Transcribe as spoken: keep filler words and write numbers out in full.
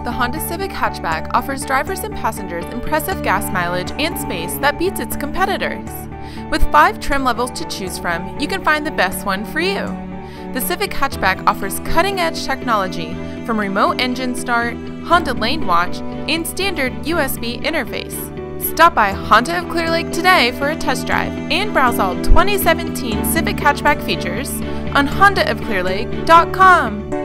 The Honda Civic Hatchback offers drivers and passengers impressive gas mileage and space that beats its competitors. With five trim levels to choose from, you can find the best one for you. The Civic Hatchback offers cutting-edge technology from remote engine start, Honda Lane Watch, and standard U S B interface. Stop by Honda of Clear Lake today for a test drive and browse all twenty seventeen Civic Hatchback features on honda of clear lake dot com.